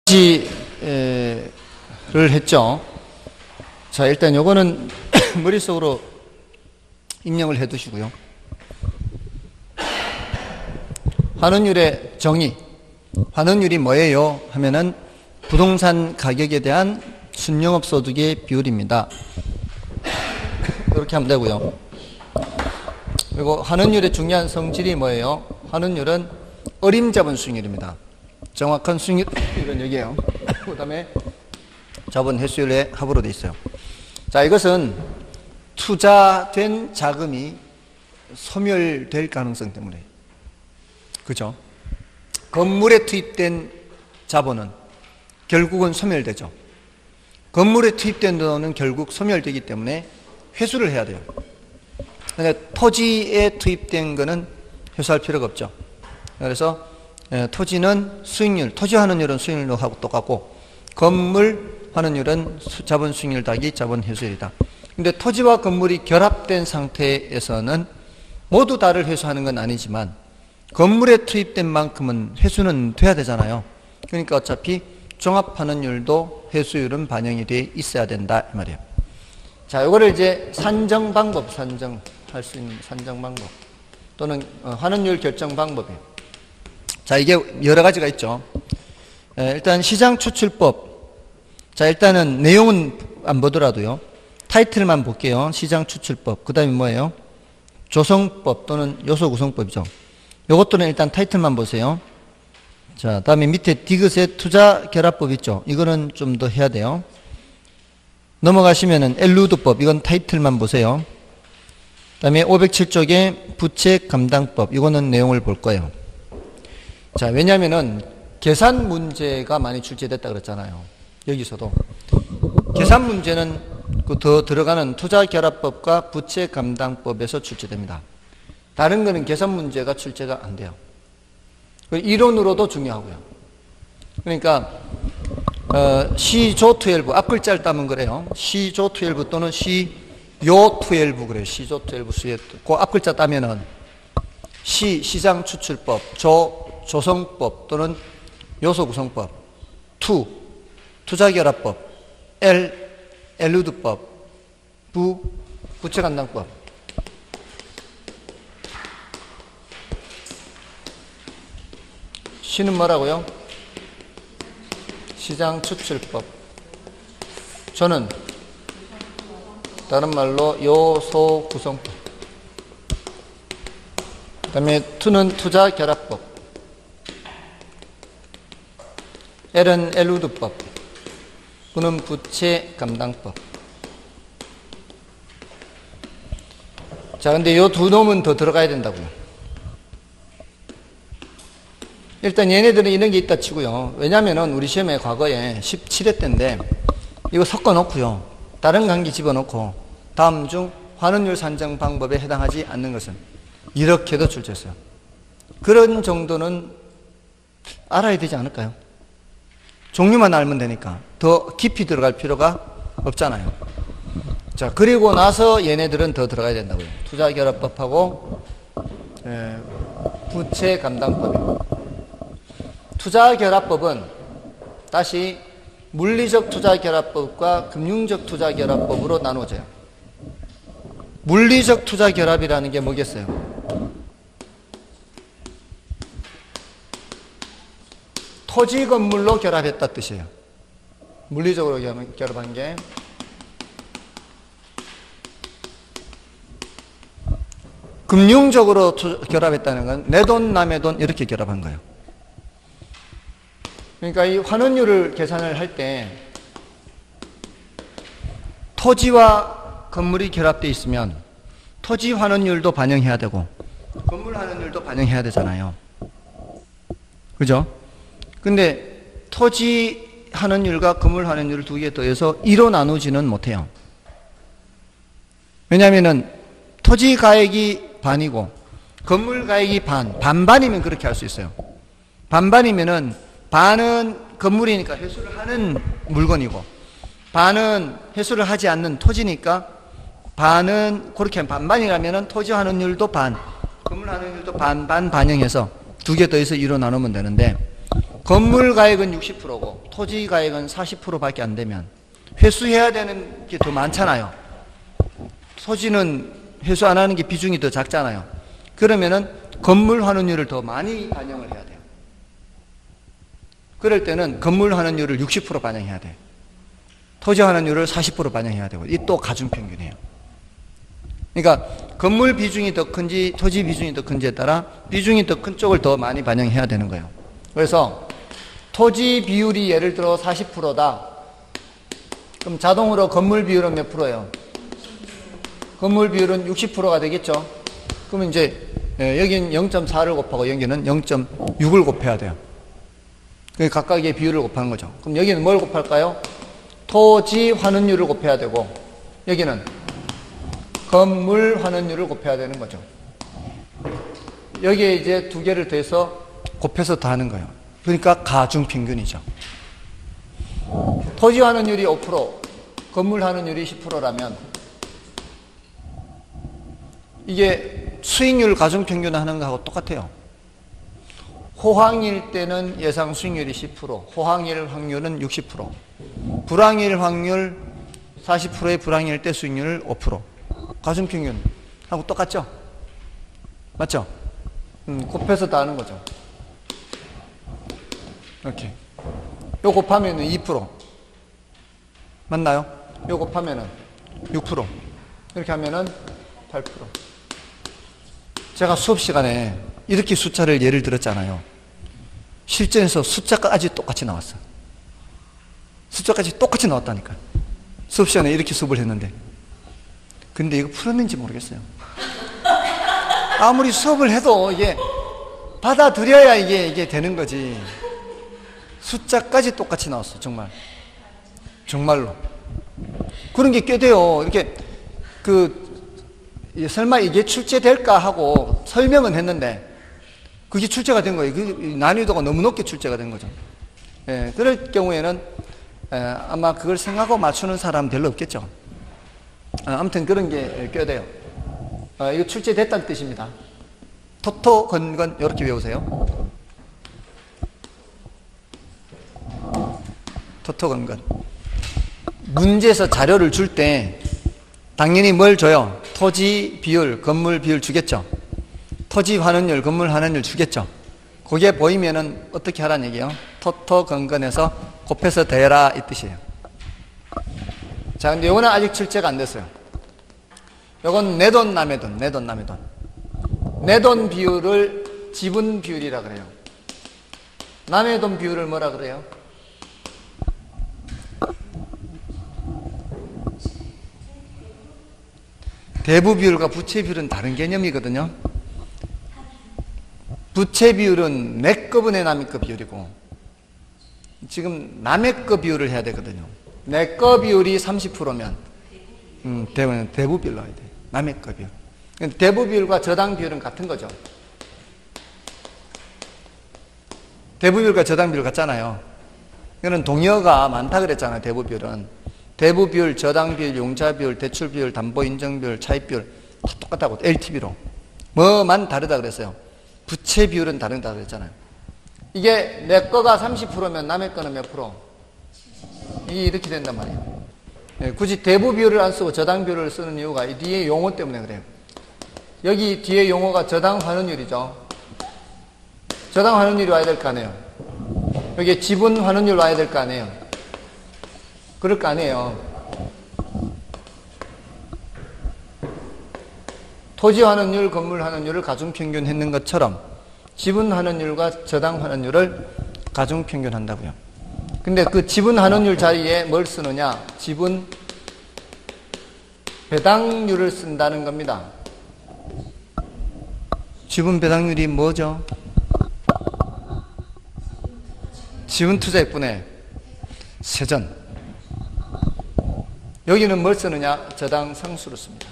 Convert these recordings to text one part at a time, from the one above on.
지를 했죠. 자, 일단 요거는 머릿속으로 입력을 해 두시고요. 환원율의 정의. 환원율이 뭐예요? 하면은 부동산 가격에 대한 순영업소득의 비율입니다. 이렇게 하면 되고요. 그리고 환원율의 중요한 성질이 뭐예요? 환원율은 어림잡은 수익률입니다. 정확한 수익률은 여기에요. 그 다음에 자본 회수율의 합으로 되어 있어요. 자, 이것은 투자된 자금이 소멸될 가능성 때문에. 그죠? 건물에 투입된 자본은 결국은 소멸되죠. 건물에 투입된 돈은 결국 소멸되기 때문에 회수를 해야 돼요. 근데 토지에 투입된 거는 회수할 필요가 없죠. 그래서 토지는 수익률, 토지 환원율은 수익률하고 똑같고 건물 환원율은 자본 수익률 더하기 자본 회수율이다. 근데 토지와 건물이 결합된 상태에서는 모두 다를 회수하는 건 아니지만 건물에 투입된 만큼은 회수는 돼야 되잖아요. 그러니까 어차피 종합환원율도 회수율은 반영이 돼 있어야 된다 이 말이에요. 자, 이거를 이제 산정 방법, 산정할 수 있는 산정 방법 또는 환원율 결정 방법이에요. 자, 이게 여러 가지가 있죠. 일단 시장 추출법. 자, 일단은 내용은 안 보더라도요. 타이틀만 볼게요. 시장 추출법. 그 다음에 뭐예요? 조성법 또는 요소 구성법이죠. 요것들은 일단 타이틀만 보세요. 자, 다음에 밑에 디귿의 투자 결합법 있죠. 이거는 좀 더 해야 돼요. 넘어가시면은 엘루드법. 이건 타이틀만 보세요. 다음에 507쪽의 부채 감당법. 이거는 내용을 볼 거예요. 자, 왜냐면은 계산 문제가 많이 출제됐다 그랬잖아요. 여기서도. 계산 문제는 그 더 들어가는 투자 결합법과 부채 감당법에서 출제됩니다. 다른 거는 계산 문제가 출제가 안 돼요. 이론으로도 중요하고요. 그러니까 시조12 앞글자를 따면 그래요. 시조12 또는 시요12 그래요. 시조12 수에 그 앞글자 따면은 시장 추출법, 조성법 또는 요소 구성법, 투자 결합법, 엘루드법, 부채 감당법. 시는 뭐라고요? 시장 추출법. 저는 다른 말로 요소 구성법. 그 다음에 투는 투자 결합법. L은 엘루드법. 부는 부채 감당법. 자, 근데 요 두 놈은 더 들어가야 된다고요. 일단 얘네들은 이런 게 있다 치고요. 왜냐면은 우리 시험에 과거에 17회 때인데 이거 섞어 놓고요. 다른 관계 집어넣고 다음 중 환원율 산정 방법에 해당하지 않는 것은 이렇게도 출제했어요. 그런 정도는 알아야 되지 않을까요? 종류만 알면 되니까 더 깊이 들어갈 필요가 없잖아요. 자, 그리고 나서 얘네들은 더 들어가야 된다고요. 투자 결합법하고 부채 감당법입니다. 투자 결합법은 다시 물리적 투자 결합법과 금융적 투자 결합법으로 나누어져요. 물리적 투자 결합이라는 게 뭐겠어요? 토지 건물로 결합했다 뜻이에요. 물리적으로 결합한 게 금융적으로 결합했다는 건 내 돈 남의 돈 이렇게 결합한 거예요. 그러니까 이 환원율을 계산을 할 때 토지와 건물이 결합되어 있으면 토지 환원율도 반영해야 되고 건물 환원율도 반영해야 되잖아요. 그죠? 근데 토지 환원율과 건물 환원율을 두 개 더해서 2로 나누지는 못해요. 왜냐하면은 토지 가액이 반이고 건물 가액이 반반이면 그렇게 할 수 있어요. 반반이면은 반은 건물이니까 회수를 하는 물건이고 반은 회수를 하지 않는 토지니까 반은 그렇게 반반이라면은 토지 환원율도 반, 건물 환원율도 반반 반영해서 두 개 더해서 2로 나누면 되는데 건물 가액은 60%고 토지 가액은 40%밖에 안 되면 회수해야 되는 게 더 많잖아요. 토지는 회수 안 하는 게 비중이 더 작잖아요. 그러면은 건물 환원율을 더 많이 반영을 해야 돼요. 그럴 때는 건물 환원율을 60% 반영해야 돼요. 토지 환원율을 40% 반영해야 되고, 이 또 가중평균이에요. 그러니까 건물 비중이 더 큰지 토지 비중이 더 큰지에 따라 비중이 더 큰 쪽을 더 많이 반영해야 되는 거예요. 그래서 토지 비율이 예를 들어 40%다. 그럼 자동으로 건물 비율은 몇 프로예요? 건물 비율은 60%가 되겠죠. 그러면 이제 여기는 0.4를 곱하고 여기는 0.6을 곱해야 돼요. 각각의 비율을 곱하는 거죠. 그럼 여기는 뭘 곱할까요? 토지 환원율을 곱해야 되고 여기는 건물 환원율을 곱해야 되는 거죠. 여기에 이제 두 개를 더해서 곱해서 더하는 거예요. 그러니까 가중평균이죠. 토지 환원율이 5%, 건물 환원율이 10%라면 이게 수익률 가중평균 하는 거하고 똑같아요. 호황일 때는 예상 수익률이 10%, 호황일 확률은 60%, 불황일 확률 40%의 불황일 때 수익률 5%. 가중평균하고 똑같죠? 맞죠? 곱해서 다 하는 거죠. 이렇게. 요 곱하면은 2%. 맞나요? 요 곱하면은 6%. 이렇게 하면은 8%. 제가 수업 시간에 이렇게 숫자를 예를 들었잖아요. 실전에서 숫자까지 똑같이 나왔어. 숫자까지 똑같이 나왔다니까. 수업 시간에 이렇게 수업을 했는데. 근데 이거 풀었는지 모르겠어요. 아무리 수업을 해도 이게 받아들여야 이게 되는 거지. 숫자까지 똑같이 나왔어, 정말. 정말로. 그런 게 꽤 돼요. 이렇게, 설마 이게 출제될까 하고 설명은 했는데, 그게 출제가 된 거예요. 그 난이도가 너무 높게 출제가 된 거죠. 예, 그럴 경우에는, 아마 그걸 생각하고 맞추는 사람은 별로 없겠죠. 아무튼 그런 게 꽤 돼요. 이거 출제됐다는 뜻입니다. 토토, 건건, 이렇게 외우세요. 토토, 건건. 문제에서 자료를 줄 때 당연히 뭘 줘요? 토지 비율, 건물 비율 주겠죠. 토지 환원율, 건물 환원율 주겠죠. 그게 보이면은 어떻게 하라는 얘기예요? 토토, 건건해서 곱해서 더해라 이 뜻이에요. 자, 근데 요거는 아직 출제가 안 됐어요. 요건 내 돈, 남의 돈, 내 돈, 남의 돈. 내 돈 비율을 지분 비율이라 그래요. 남의 돈 비율을 뭐라 그래요? 대부 비율과 부채 비율은 다른 개념이거든요. 부채 비율은 내 거분의 남의 거 비율이고, 지금 남의 거 비율을 해야 되거든요. 내 거 비율이 30%면 대부 비율로 해야 돼. 남의 거 비율. 대부 비율과 저당 비율은 같은 거죠. 대부 비율과 저당 비율 같잖아요. 이거는 동의어가 많다 그랬잖아요. 대부 비율은. 대부 비율, 저당 비율, 용자 비율, 대출 비율, 담보 인정 비율, 차입 비율 다 똑같다고. LTV로. 뭐만 다르다 그랬어요. 부채 비율은 다르다 그랬잖아요. 이게 내 거가 30%면 남의 거는 몇 프로? 이게 이렇게 된단 말이에요. 네, 굳이 대부 비율을 안 쓰고 저당 비율을 쓰는 이유가 이 뒤에 용어 때문에 그래요. 여기 뒤에 용어가 저당 환원율이죠. 저당 환원율이 와야 될 거 아니에요. 여기에 지분 환원율 와야 될 거 아니에요. 그럴 거 아니에요. 토지 환원율, 건물 환원율을 가중평균 했는 것처럼 지분 환원율과 저당 환원율을 가중평균 한다고요. 근데 그 지분 환원율 자리에 뭘 쓰느냐? 지분 배당률을 쓴다는 겁니다. 지분 배당률이 뭐죠? 지분 투자액분의 세전. 여기는 뭘 쓰느냐? 저당 상수를 씁니다.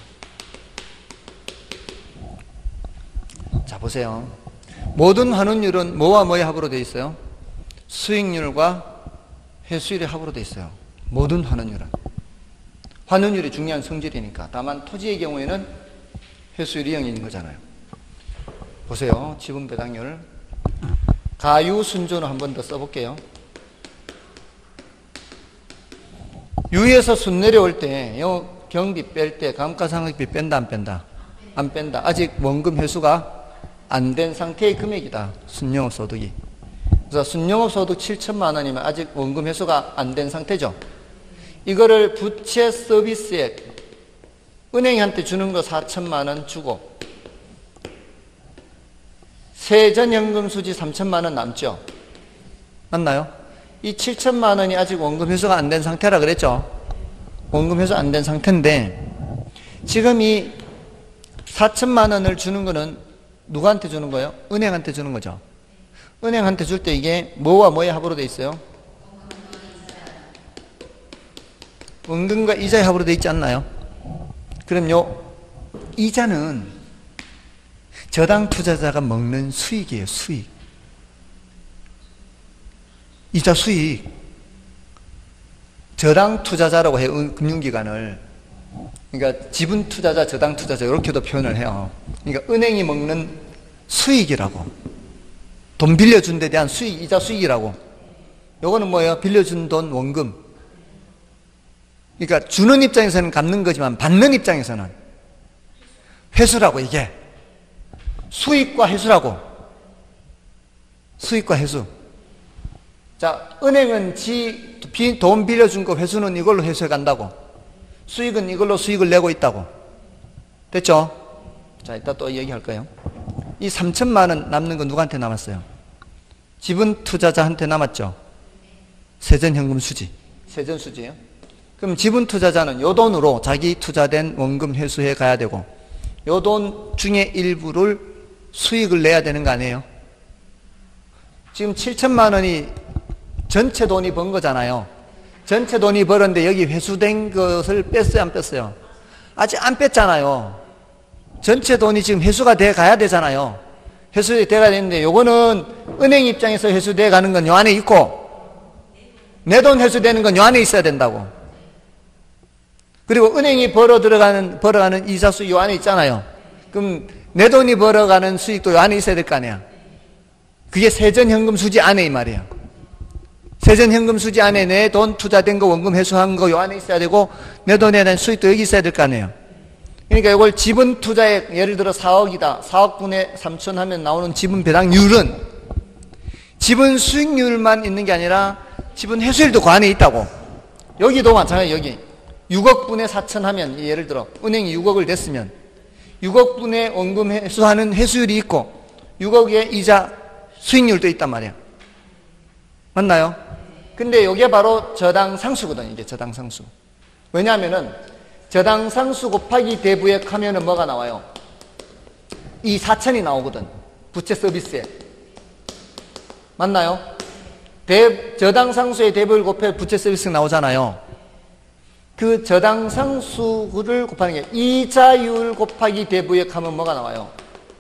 자, 보세요. 모든 환원율은 뭐와 뭐의 합으로 되어 있어요? 수익률과 회수율의 합으로 되어 있어요. 모든 환원율은. 환원율이 중요한 성질이니까. 다만 토지의 경우에는 회수율이 0인 거잖아요. 보세요. 지분 배당률. 가유순조는 한 번 더 써볼게요. 유에서 순 내려올 때 경비 뺄 때 감가상각비 뺀다 안 뺀다? 안 뺀다. 아직 원금 회수가 안 된 상태의 금액이다. 순영업소득이. 그래서 순영업소득 7천만 원이면 아직 원금 회수가 안 된 상태죠. 이거를 부채 서비스액 은행한테 주는 거 4천만 원 주고 세전현금 수지 3천만 원 남죠. 맞나요? 이 7천만 원이 아직 원금 회수가 안 된 상태라 그랬죠. 원금 회수 안 된 상태인데 지금 이 4천만 원을 주는 거는 누구한테 주는 거예요? 은행한테 주는 거죠. 은행한테 줄 때 이게 뭐와 뭐의 합으로 돼 있어요? 원금과 이자의 합으로 돼 있지 않나요? 그럼요, 이자는 저당 투자자가 먹는 수익이에요. 수익. 이자 수익. 저당 투자자라고 해요. 금융기관을. 그러니까 지분 투자자, 저당 투자자 이렇게도 표현을 해요. 그러니까 은행이 먹는 수익이라고. 돈 빌려준 데 대한 수익, 이자 수익이라고. 요거는 뭐예요? 빌려준 돈 원금. 그러니까 주는 입장에서는 갚는 거지만 받는 입장에서는 회수라고. 이게 수익과 회수라고. 수익과 회수. 자, 은행은 돈 빌려준 거 회수는 이걸로 회수해 간다고. 수익은 이걸로 수익을 내고 있다고. 됐죠? 자, 이따 또 얘기할 거예요. 이 3천만 원 남는 건 누구한테 남았어요? 지분 투자자한테 남았죠? 세전현금 수지. 세전 수지예요. 그럼 지분 투자자는 요 돈으로 자기 투자된 원금 회수해 가야 되고, 요 돈 중에 일부를 수익을 내야 되는 거 아니에요? 지금 7천만 원이 전체 돈이 번 거잖아요. 전체 돈이 벌었는데 여기 회수된 것을 뺐어요, 안 뺐어요? 아직 안 뺐잖아요. 전체 돈이 지금 회수가 돼 가야 되잖아요. 회수돼 가야 되는데 요거는 은행 입장에서 회수돼 가는 건 요 안에 있고 내 돈 회수되는 건 요 안에 있어야 된다고. 그리고 은행이 벌어가는 이자 수익 요 안에 있잖아요. 그럼 내 돈이 벌어가는 수익도 요 안에 있어야 될 거 아니야. 그게 세전현금 수지 안에 이 말이에요. 세전현금 수지 안에 내 돈 투자된 거 원금 회수한 거 요 안에 있어야 되고 내 돈에 대한 수익도 여기 있어야 될 거 아니에요. 그러니까 이걸 지분 투자액, 예를 들어 4억이다. 4억분의 3천 하면 나오는 지분 배당률은 지분 수익률만 있는 게 아니라 지분 회수율도 그 안에 있다고. 여기도 마찬가지예요. 여기 6억분의 4천 하면 예를 들어 은행이 6억을 냈으면 6억분의 원금 회수하는 회수율이 있고 6억의 이자 수익률도 있단 말이에요. 맞나요? 근데 이게 바로 저당상수거든요. 이게 저당상수. 왜냐하면은 저당상수 곱하기 대부액 하면은 뭐가 나와요? 이 4천이 나오거든. 부채 서비스에. 맞나요? 저당상수의 대부액을 곱해 부채 서비스가 나오잖아요. 그 저당상수를 곱하는 게 이자율 곱하기 대부액 하면 뭐가 나와요?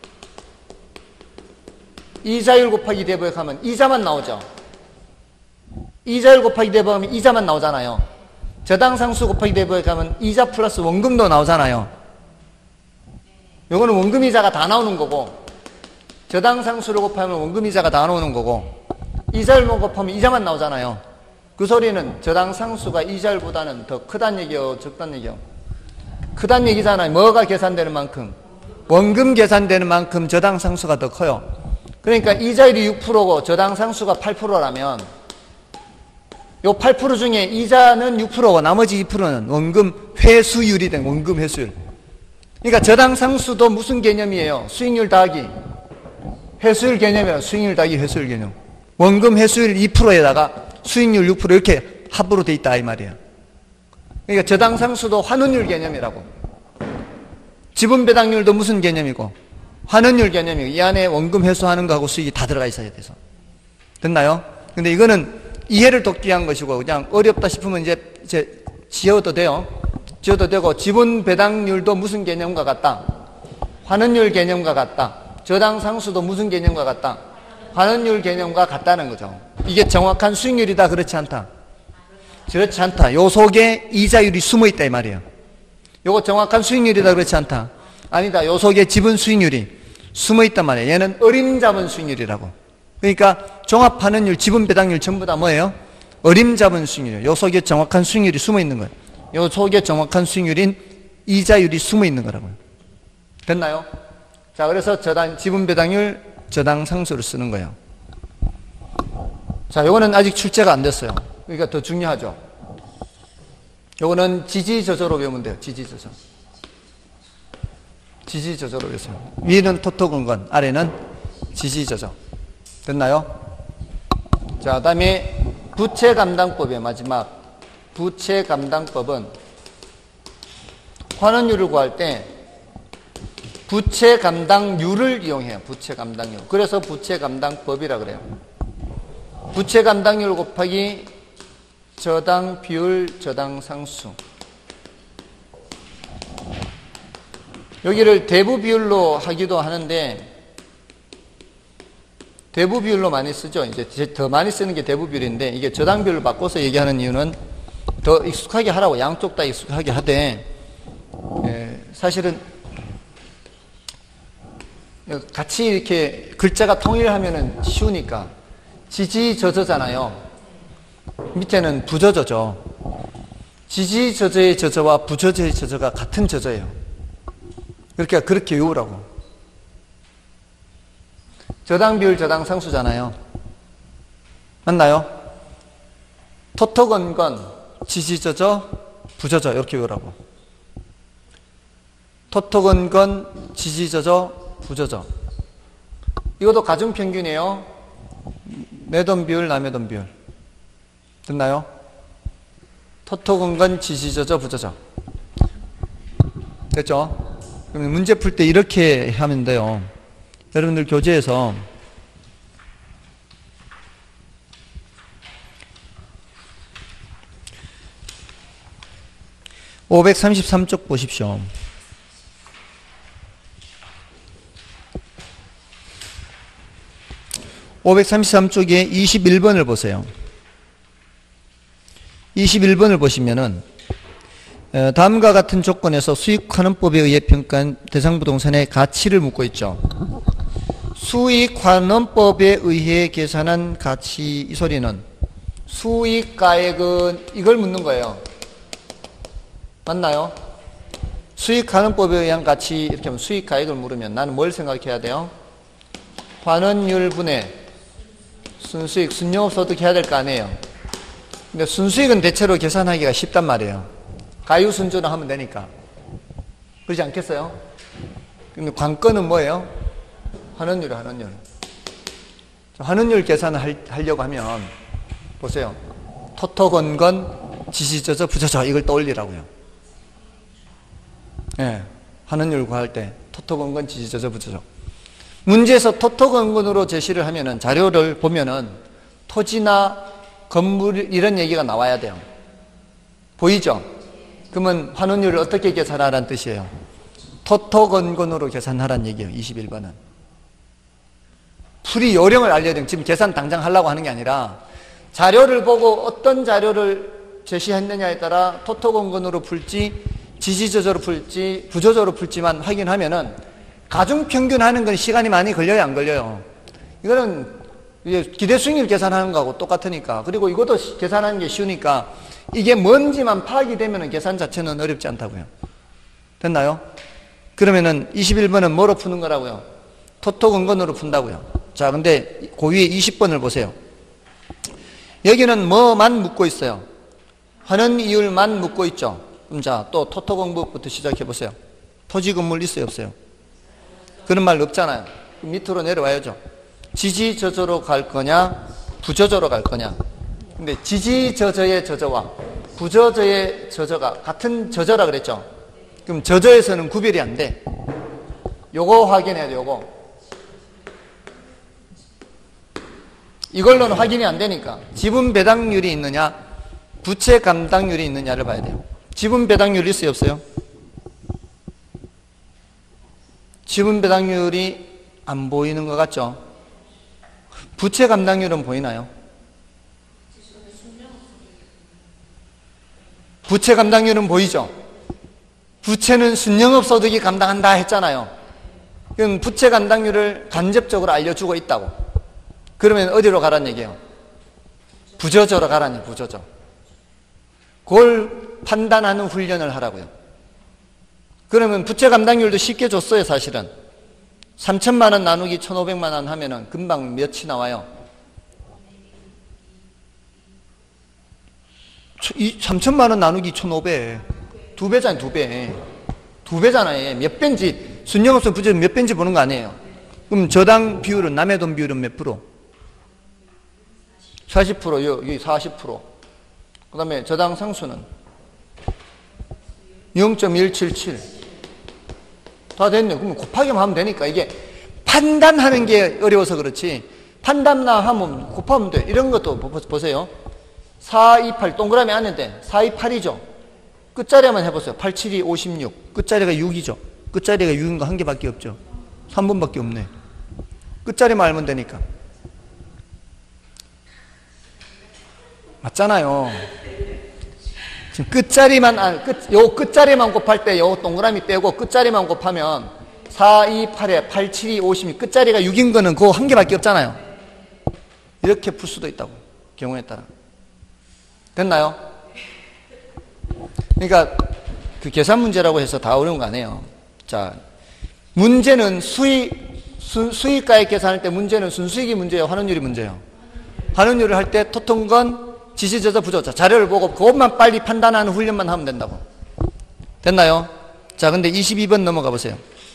이자율 곱하기 대부액 하면 이자만 나오죠. 이자율 곱하기 대부액 하면 이자만 나오잖아요. 저당상수 곱하기 대부액 하면 이자 플러스 원금도 나오잖아요. 요거는 원금이자가 다 나오는 거고, 저당상수를 곱하면 원금이자가 다 나오는 거고, 이자율만 곱하면 이자만 나오잖아요. 그 소리는 저당상수가 이자율보다는 더 크단 얘기요, 적단 얘기요? 크단 얘기잖아요. 뭐가 계산되는 만큼? 원금 계산되는 만큼 저당상수가 더 커요. 그러니까 이자율이 6%고 저당상수가 8%라면 요 8% 중에 이자는 6%고 나머지 2%는 원금 회수율이 된 원금 회수율. 그러니까 저당상수도 무슨 개념이에요? 수익률 더하기 회수율 개념이에요. 수익률 더하기 회수율 개념. 원금 회수율 2%에다가 수익률 6% 이렇게 합으로 돼 있다 이 말이에요. 그러니까 저당상수도 환원율 개념이라고. 지분 배당률도 무슨 개념이고? 환원율 개념이고. 이 안에 원금 회수하는 거하고 수익이 다 들어가 있어야 돼서. 됐나요? 근데 이거는 이해를 돕기 위한 것이고, 그냥 어렵다 싶으면 이제 지어도 돼요. 지어도 되고, 지분 배당률도 무슨 개념과 같다? 환원율 개념과 같다. 저당상수도 무슨 개념과 같다? 환원율 개념과 같다는 거죠. 이게 정확한 수익률이다, 그렇지 않다? 그렇지 않다. 요 속에 이자율이 숨어 있다 이 말이에요. 요거 정확한 수익률이다, 그렇지 않다? 아니다. 요 속에 지분 수익률이 숨어 있단 말이에요. 얘는 어림잡은 수익률이라고. 그러니까 종합환원율, 지분배당률 전부 다 뭐예요? 어림잡은 수익률이에요. 요 속에 정확한 수익률이 숨어 있는 거예요. 요 속에 정확한 수익률인 이자율이 숨어 있는 거라고요. 됐나요? 자, 그래서 지분배당률 저당 상수를 쓰는 거예요. 자, 요거는 아직 출제가 안 됐어요. 그러니까 더 중요하죠. 요거는 지지저저로 외우면 돼요. 지지저저. 지지저저로 외우세요. 위는 토토근건, 아래는 지지저저. 됐나요? 자, 다음에 부채감당법의 마지막 부채감당법은 환원율을 구할 때 부채감당률을 이용해요. 부채감당률. 그래서 부채감당법이라 그래요. 부채감당률 곱하기 저당 비율, 저당 상수. 여기를 대부 비율로 하기도 하는데 대부 비율로 많이 쓰죠. 이제 더 많이 쓰는 게 대부 비율인데 이게 저당 비율을 바꿔서 얘기하는 이유는 더 익숙하게 하라고, 양쪽 다 익숙하게 하되 사실은 같이 이렇게 글자가 통일하면은 쉬우니까 지지저저잖아요. 밑에는 부저저죠. 지지저저의 저저와 부저저의 저저가 같은 저저예요. 그러니까 그렇게 외우라고. 저당 비율, 저당 상수잖아요. 맞나요? 토토건건, 지지저저, 부저저 이렇게 외우라고. 토토건건, 지지저저, 부저저. 이것도 가중평균이에요. 매돈 비율, 남매돈 비율. 됐나요? 토토건건, 지지저저, 부저저. 됐죠? 그럼 문제 풀 때 이렇게 하면 돼요. 여러분들 교재에서 (533쪽) 보십시오. (533쪽에) 21번을 보세요. 21번을 보시면은 다음과 같은 조건에서 수익환원법에 의해 평가한 대상부동산의 가치를 묻고 있죠. 수익환원법에 의해 계산한 가치, 이 소리는 수익가액은 이걸 묻는 거예요. 맞나요? 수익환원법에 의한 가치, 이렇게 하면 수익가액을 물으면 나는 뭘 생각해야 돼요? 환원율 분의 순수익, 순영업소득 해야 될 거 아니에요. 근데 순수익은 대체로 계산하기가 쉽단 말이에요. 가유순조를 하면 되니까. 그러지 않겠어요? 근데 관건은 뭐예요? 환원율, 환원율. 환원율 계산을 하려고 하면, 보세요. 토토건건, 지지저저, 부저저, 이걸 떠올리라고요. 예. 환원율 구할 때, 토토건건, 지지저저, 부저저. 문제에서 토토건건으로 제시를 하면은, 자료를 보면은, 토지나 건물, 이런 얘기가 나와야 돼요. 보이죠? 그러면 환원율을 어떻게 계산하라는 뜻이에요? 토토건건으로 계산하라는 얘기예요. 21번은. 풀이 요령을 알려야 돼요. 지금 계산 당장 하려고 하는 게 아니라 자료를 보고 어떤 자료를 제시했느냐에 따라 토토건건으로 풀지 지지저저로 풀지 부저저로 풀지만 확인하면은 가중평균 하는 건 시간이 많이 걸려요, 안 걸려요? 이거는 기대수익률 계산하는 거하고 똑같으니까. 그리고 이것도 계산하는 게 쉬우니까 이게 뭔지만 파악이 되면 계산 자체는 어렵지 않다고요. 됐나요? 그러면은 21번은 뭐로 푸는 거라고요? 토토건건으로 푼다고요. 자, 근데 그 위에 20번을 보세요. 여기는 뭐만 묻고 있어요? 환원 이율만 묻고 있죠. 그럼 자, 또 토토건법부터 시작해 보세요. 토지 건물 있어요, 없어요? 그런 말 없잖아요. 그럼 밑으로 내려와야죠. 지지저저로 갈 거냐, 부저저로 갈 거냐. 근데 지지저저의 저저와 부저저의 저저가 같은 저저라 그랬죠. 그럼 저저에서는 구별이 안 돼. 요거 확인해야 돼, 요거. 이걸로는 확인이 안 되니까 지분 배당률이 있느냐, 부채 감당률이 있느냐를 봐야 돼요. 지분 배당률이 있어요, 없어요? 지분 배당률이 안 보이는 것 같죠? 부채 감당률은 보이나요? 부채 감당률은 보이죠? 부채는 순영업소득이 감당한다 했잖아요. 그럼 부채 감당률을 간접적으로 알려주고 있다고. 그러면 어디로 가라는 얘기예요? 부저저로 가라는 얘기예요. 부저저. 그걸 판단하는 훈련을 하라고요. 그러면 부채 감당률도 쉽게 줬어요. 사실은 3천만 원 나누기 1,500만 원 하면은 금방 몇이 나와요? 3천만 원 나누기 1,500 두 배잖아요. 두 배잖아요. 몇 배인지 순영업소 부채 몇 배인지 보는 거 아니에요. 그럼 저당 비율은, 남의 돈 비율은 몇 프로? 40%, 여기 40%. 그 다음에 저당 상수는 0.177. 다 됐네. 그러면 곱하기만 하면 되니까. 이게 판단하는 게 어려워서 그렇지, 판단만 하면 곱하면 돼. 이런 것도 보세요. 428 동그라미 안에 428이죠. 끝자리만 해보세요. 8, 7, 2, 56. 끝자리가 6이죠. 끝자리가 6인 거 한 개밖에 없죠. 3번밖에 없네. 끝자리만 알면 되니까. 맞잖아요. 지금 끝자리만, 끝자리만 곱할 때 요 동그라미 빼고 끝자리만 곱하면 4, 2, 8에 8, 7, 2, 56. 끝자리가 6인 거는 그거 한 개밖에 없잖아요. 이렇게 풀 수도 있다고. 경우에 따라. 됐나요? 그러니까 그 계산 문제라고 해서 다 어려운 거 아니에요. 자, 문제는 수익가액 계산할 때 문제는 순수익이 문제예요? 환원율이 문제예요? 환원율을 할 때 토통건, 지시저자, 부조자 자료를 보고 그것만 빨리 판단하는 훈련만 하면 된다고. 됐나요? 자, 근데 22번 넘어가 보세요.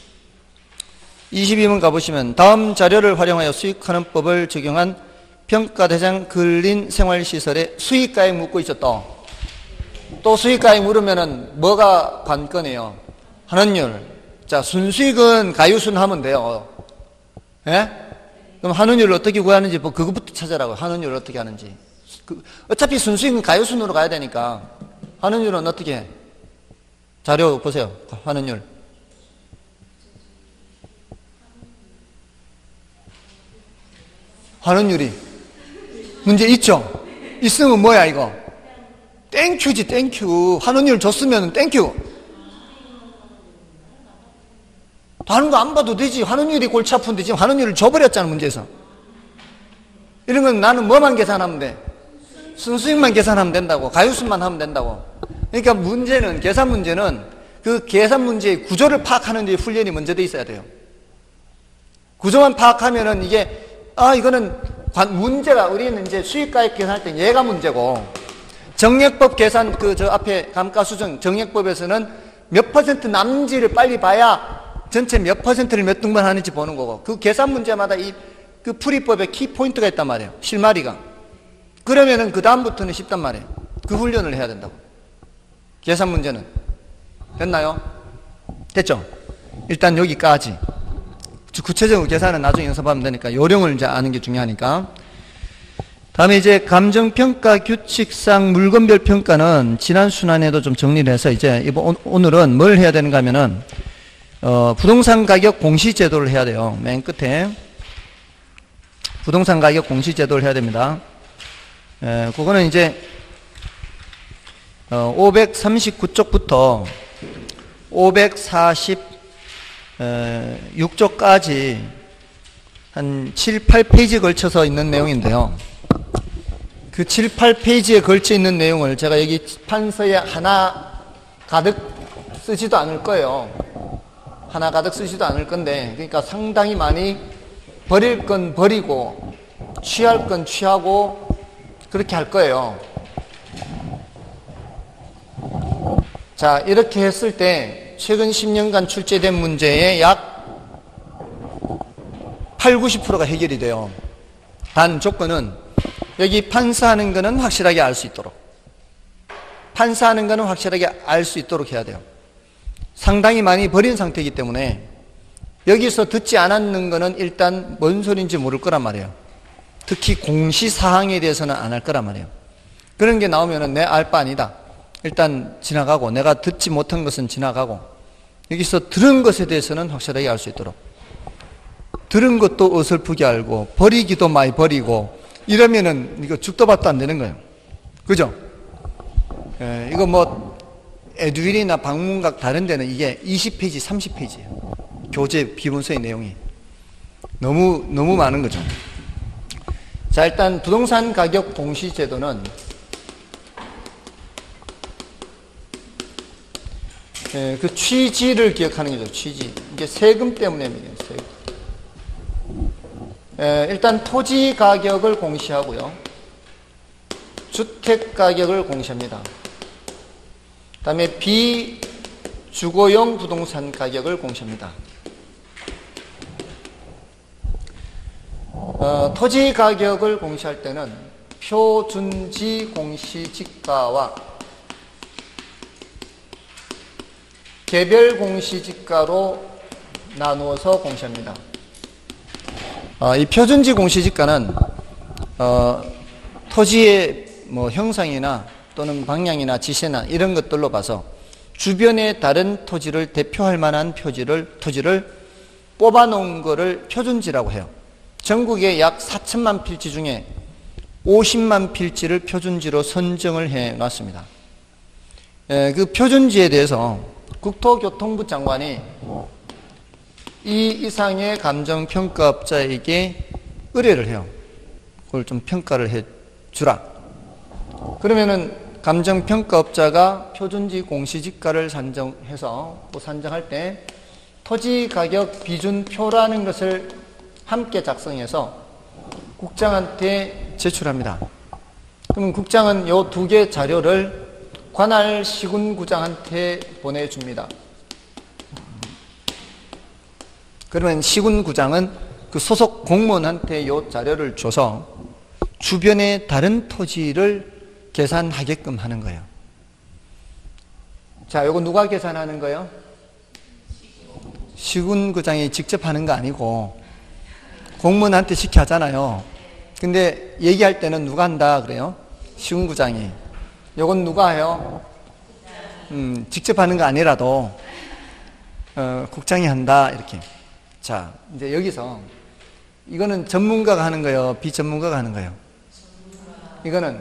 22번 가보시면 다음 자료를 활용하여 수익환원법을 적용한 평가대상 근린 생활시설의 수익가액 묻고 있죠. 또 수익가액 물으면은 뭐가 관건이에요? 환원율. 자, 순수익은 가유순 하면 돼요. 예? 그럼 환원율을 어떻게 구하는지 뭐 그것부터 찾아라고요. 환원율을 어떻게 하는지. 어차피 순수익은 가유순으로 가야 되니까 환원율은 어떻게 해? 자료 보세요. 환원율. 환원율이 문제 있죠? 있으면 뭐야 이거? 땡큐지 땡큐. 환원율 줬으면 땡큐. 다른 거 안 봐도 되지. 환원율이 골치 아픈데 지금 환원율을 줘버렸잖아 문제에서. 이런 건 나는 뭐만 계산하면 돼? 순수익만 계산하면 된다고. 가유수만 하면 된다고. 그러니까 문제는, 계산 문제는 그 계산 문제의 구조를 파악하는 데 훈련이 먼저 돼 있어야 돼요. 구조만 파악하면은 이게 이거는 문제가, 우리는 이제 수익가액 계산할 때 얘가 문제고, 정액법 계산 저 앞에 감가수정 정액법에서는 몇 퍼센트 남는지를 빨리 봐야 전체 몇 퍼센트를 몇 등분 하는지 보는 거고, 그 계산 문제마다 그 풀이법에 키포인트가 있단 말이에요. 실마리가. 그러면은 그 다음부터는 쉽단 말이에요. 그 훈련을 해야 된다고. 계산 문제는. 됐나요? 됐죠? 일단 여기까지. 구체적으로 계산은 나중에 연습하면 되니까 요령을 이제 아는 게 중요하니까. 다음에 이제 감정평가 규칙상 물건별 평가는 지난 순환에도 좀 정리를 해서 이제 오늘은 뭘 해야 되는가 하면은 부동산 가격 공시제도를 해야 돼요. 맨 끝에 부동산 가격 공시제도를 해야 됩니다. 그거는 이제 539쪽부터 546쪽까지 한 7, 8페이지에 걸쳐서 있는 내용인데요. 그 7, 8페이지에 걸쳐 있는 내용을 제가 여기 판서에 하나 가득 쓰지도 않을 거예요. 하나 가득 쓰지도 않을 건데, 그러니까 상당히 많이 버릴 건 버리고 취할 건 취하고 그렇게 할 거예요. 자, 이렇게 했을 때 최근 10년간 출제된 문제의 약 8, 90%가 해결이 돼요. 단 조건은 여기 판사하는 거는 확실하게 알 수 있도록, 판사하는 거는 확실하게 알 수 있도록 해야 돼요. 상당히 많이 버린 상태이기 때문에 여기서 듣지 않았는 거는 일단 뭔 소리인지 모를 거란 말이에요. 특히 공시사항에 대해서는 안 할 거란 말이에요. 그런 게 나오면은 내 알 바 아니다. 일단 지나가고, 내가 듣지 못한 것은 지나가고, 여기서 들은 것에 대해서는 확실하게 알 수 있도록. 들은 것도 어설프게 알고 버리기도 많이 버리고 이러면은 이거 죽도 밥도 안 되는 거예요. 그죠? 이거 뭐 에듀윌이나 방문각 다른 데는 이게 20페이지, 30페이지예요. 교재 비문서의 내용이 너무 많은 거죠. 자, 일단 부동산 가격 공시제도는 그 취지를 기억하는 거죠. 취지. 이게 세금 때문입니다. 세금. 일단 토지 가격을 공시하고요. 주택 가격을 공시합니다. 그 다음에 비주거용 부동산 가격을 공시합니다. 토지 가격을 공시할 때는 표준지 공시지가와 개별 공시지가로 나누어서 공시합니다. 이 표준지 공시지가는 토지의 뭐 형상이나 또는 방향이나 지세나 이런 것들로 봐서 주변의 다른 토지를 대표할 만한 토지를 뽑아놓은 거를 표준지라고 해요. 전국에 약 4천만 필지 중에 50만 필지를 표준지로 선정을 해놨습니다. 그 표준지에 대해서 국토교통부 장관이 이 이상의 감정평가업자에게 의뢰를 해요. 그걸 좀 평가를 해주라. 그러면은 감정평가업자가 표준지 공시지가를 산정해서 산정할 때 토지가격 비준표라는 것을 함께 작성해서 국장한테 제출합니다. 그러면 국장은 이 두 개 자료를 관할 시군구장한테 보내줍니다. 그러면 시군구장은 그 소속 공무원한테 이 자료를 줘서 주변의 다른 토지를 계산하게끔 하는 거예요. 자, 이거 누가 계산하는 거예요? 시군구장이 직접 하는 거 아니고 공무원한테 시켜 하잖아요. 근데 얘기할 때는 누가 한다 그래요? 시군구장이. 이건 누가 해요? 직접 하는 거 아니라도 국장이 한다 이렇게. 자, 이제 여기서 이거는 전문가가 하는 거예요? 비전문가가 하는 거예요? 이거는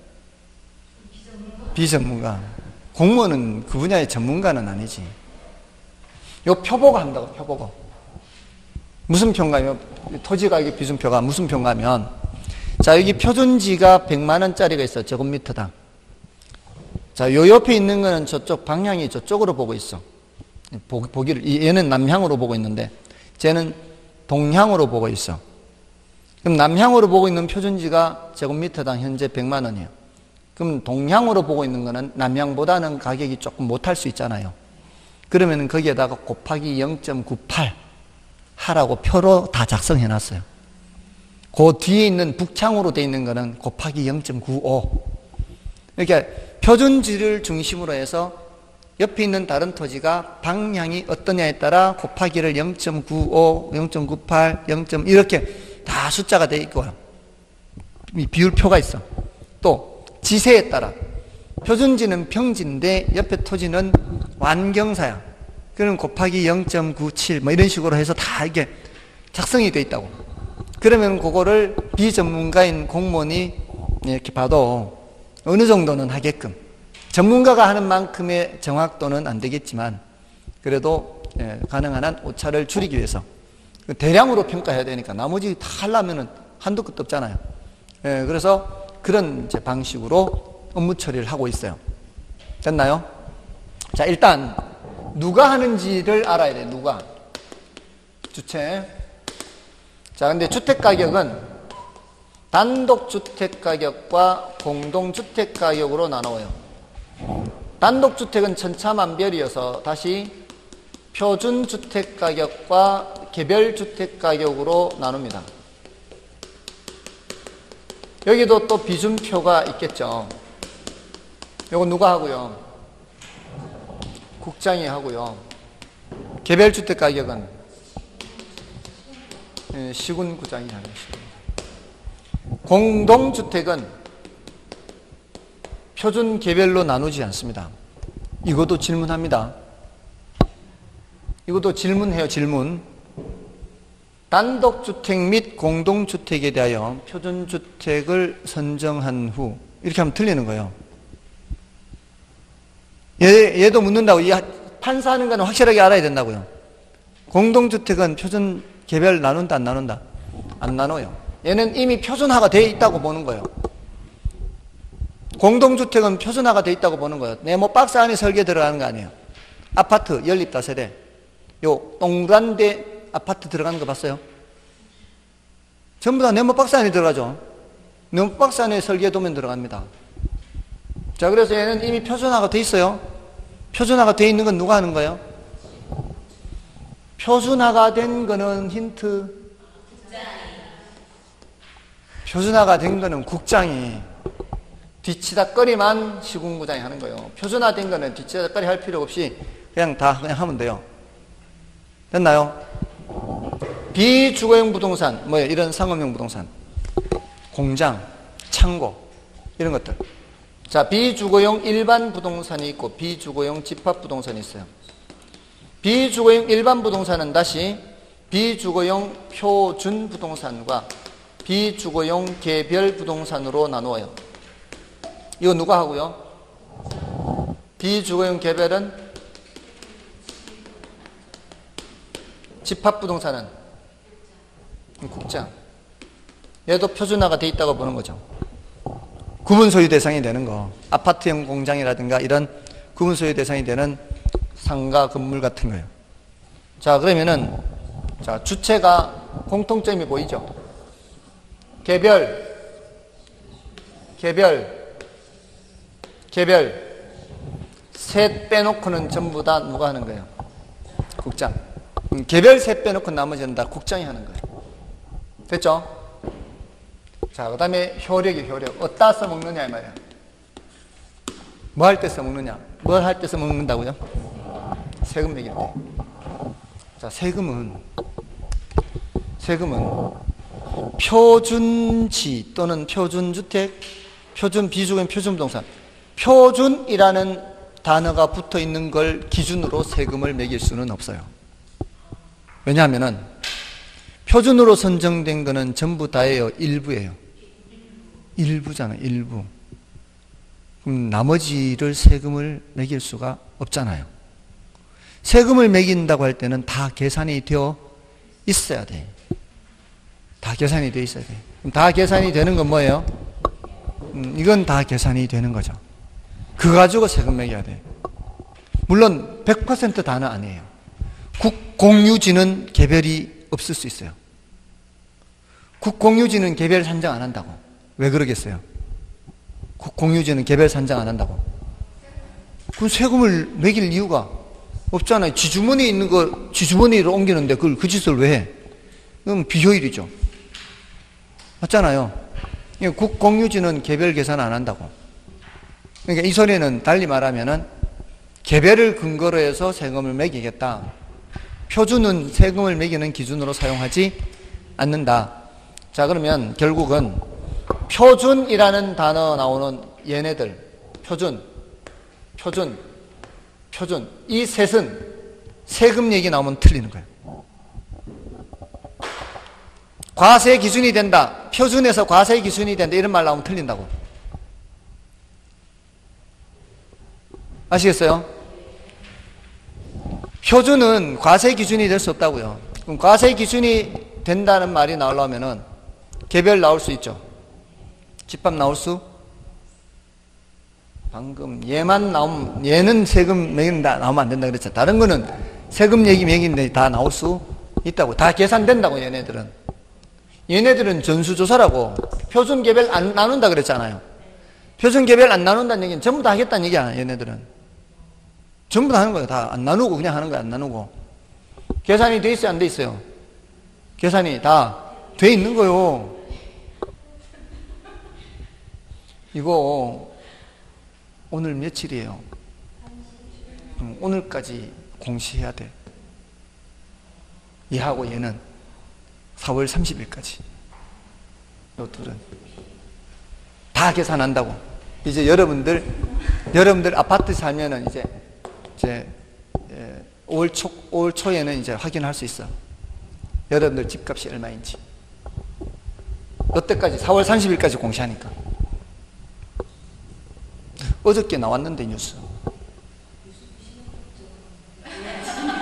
비전문가. 공무원은 그 분야의 전문가는 아니지. 요 표보가 한다고, 표보고. 무슨 표인가요? 토지가격 비준표가 무슨 표인가면, 자, 여기 표준지가 100만 원짜리가 있어, 제곱미터당. 자, 요 옆에 있는 거는 저쪽 방향이 저쪽으로 보고 있어. 보기를, 얘는 남향으로 보고 있는데, 쟤는 동향으로 보고 있어. 그럼 남향으로 보고 있는 표준지가 제곱미터당 현재 100만 원이에요. 그럼 동향으로 보고 있는 거는 남향보다는 가격이 조금 못할 수 있잖아요. 그러면 거기에다가 곱하기 0.98 하라고 표로 다 작성해 놨어요. 그 뒤에 있는 북창으로 돼 있는 거는 곱하기 0.95. 이렇게 표준지를 중심으로 해서 옆에 있는 다른 토지가 방향이 어떠냐에 따라 곱하기를 0.95, 0.98, 0. 이렇게 다 숫자가 돼 있고요. 비율표가 있어. 또 지세에 따라 표준지는 평지인데 옆에 토지는 완경사야. 그럼 곱하기 0.97 뭐 이런 식으로 해서 다 이게 작성이 돼 있다고. 그러면 그거를 비전문가인 공무원이 이렇게 봐도 어느 정도는 하게끔. 전문가가 하는 만큼의 정확도는 안 되겠지만 그래도 가능한 한 오차를 줄이기 위해서 대량으로 평가해야 되니까 나머지 다 하려면은 한도 끝도 없잖아요. 그래서 그런 이제 방식으로 업무 처리를 하고 있어요. 됐나요? 자, 일단 누가 하는지를 알아야 돼. 누가? 주체. 자, 근데 주택 가격은 단독 주택 가격과 공동 주택 가격으로 나눠요. 단독 주택은 천차만별이어서 다시 표준 주택 가격과 개별 주택 가격으로 나눕니다. 여기도 또 비준표가 있겠죠. 이거 누가 하고요? 국장이 하고요. 개별 주택 가격은 시군구장이 하는 것입니다. 공동주택은 표준 개별로 나누지 않습니다. 이것도 질문합니다. 이것도 질문해요. 질문. 단독주택 및 공동주택에 대하여 표준주택을 선정한 후 이렇게 하면 틀리는 거예요. 얘도 묻는다고. 이 판사하는 거는 확실하게 알아야 된다고요. 공동주택은 표준 개별 나눈다 안 나눈다? 안 나눠요. 얘는 이미 표준화가 되어 있다고 보는 거예요. 공동주택은 표준화가 되어 있다고 보는 거예요. 네모 박스 안에 설계 들어가는 거 아니에요. 아파트 연립 다세대, 요 동그란데 아파트 들어가는 거 봤어요? 전부 다 네모 박스 안에 들어가죠. 네모 박스 안에 설계 도면 들어갑니다. 자, 그래서 얘는 이미 표준화가 돼 있어요. 표준화가 돼 있는 건 누가 하는 거예요? 표준화가 된 거는 힌트. 표준화가 된 거는 국장이 뒤치다꺼리만 시군구장이 하는 거예요. 표준화된 거는 뒤치다꺼리 할 필요 없이 그냥 하면 돼요. 됐나요? 비주거용 부동산, 뭐예요? 이런 상업용 부동산, 공장, 창고 이런 것들. 자, 비주거용 일반 부동산이 있고 비주거용 집합 부동산이 있어요. 비주거용 일반 부동산은 다시 비주거용 표준 부동산과 비주거용 개별 부동산으로 나누어요. 이거 누가 하고요? 비주거용 개별은 집합 부동산은 국장. 얘도 표준화가 돼 있다고 보는 거죠. 구분 소유 대상이 되는 거. 아파트형 공장이라든가 이런 구분 소유 대상이 되는 상가 건물 같은 거예요. 자, 그러면은 자, 주체가 공통점이 보이죠? 개별 셋 빼놓고는 전부 다 누가 하는 거예요? 국장. 개별 셋 빼놓고 나머지는 다 국장이 하는 거예요. 됐죠? 자, 그 다음에 효력이 효력. 어디다 써먹느냐 이 말이야. 뭐 할 때 써먹느냐? 뭘 할 때 써먹는다고요? 세금 매길 때. 자, 세금은 표준지 또는 표준주택, 표준 비주거용 표준부동산, 표준이라는 단어가 붙어 있는 걸 기준으로 세금을 매길 수는 없어요. 왜냐하면은 표준으로 선정된 거는 전부 다예요. 일부예요. 일부잖아요. 일부. 그럼 나머지를 세금을 매길 수가 없잖아요. 세금을 매긴다고 할 때는 다 계산이 되어 있어야 돼. 다 계산이 되어 있어야 돼. 그럼 다 계산이 되는 건 뭐예요? 이건 다 계산이 되는 거죠. 그거 가지고 세금 매겨야 돼. 물론 100% 다는 아니에요. 국공유지는 개별이 없을 수 있어요. 국공유지는 개별 산정 안 한다고. 왜 그러겠어요? 국공유지는 개별 산정 안 한다고. 그럼 세금을 매길 이유가 없잖아요. 지주머니에 있는 거 지주머니로 옮기는데 그걸 그 짓을 왜 해? 그럼 비효율이죠. 맞잖아요. 국공유지는 개별 계산 안 한다고. 그러니까 이 소리는 달리 말하면은 개별을 근거로 해서 세금을 매기겠다. 표준은 세금을 매기는 기준으로 사용하지 않는다. 자, 그러면 결국은 표준이라는 단어 나오는 얘네들, 표준. 이 셋은 세금 얘기 나오면 틀리는 거예요. 과세 기준이 된다. 표준에서 과세 기준이 된다. 이런 말 나오면 틀린다고. 아시겠어요? 표준은 과세 기준이 될 수 없다고요. 그럼 과세 기준이 된다는 말이 나오려면은 개별 나올 수 있죠. 집합 나올 수? 방금 얘만 나오면 얘는 세금 매긴다 나오면 안 된다 그랬죠. 다른 거는 세금 얘기 매긴데 다 나올 수 있다고. 다 계산된다고 얘네들은 전수조사라고. 표준 개별 안 나눈다 그랬잖아요. 표준 개별 안 나눈다는 얘기는 전부 다 하겠다는 얘기야. 얘네들은 전부 다 하는 거예요. 다 안 나누고 그냥 하는 거야. 안 나누고. 계산이 돼 있어요? 안 돼 있어요? 계산이 다 돼 있는 거요. 이거 오늘 며칠이에요? 오늘까지 공시해야 돼. 얘하고 얘는 4월 30일까지. 요 둘은 다 계산한다고. 이제 여러분들 아파트 살면은 이제 5월 초에는 이제 확인할 수 있어. 여러분들 집값이 얼마인지. 이때까지 4월 30일까지 공시하니까. 어저께 나왔는데 뉴스.